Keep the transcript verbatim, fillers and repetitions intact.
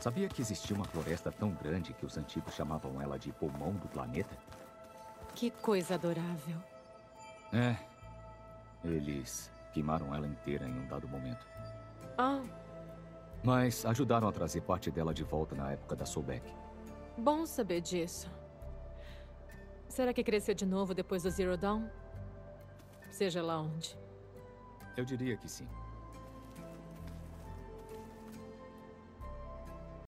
Sabia que existia uma floresta tão grande que os antigos chamavam ela de pulmão do planeta? Que coisa adorável. É. Eles queimaram ela inteira em um dado momento. Ah, Mas ajudaram a trazer parte dela de volta na época da Sobek. bom saber disso. Será que cresceu de novo depois do Zero Dawn? Seja lá onde. Eu diria que sim.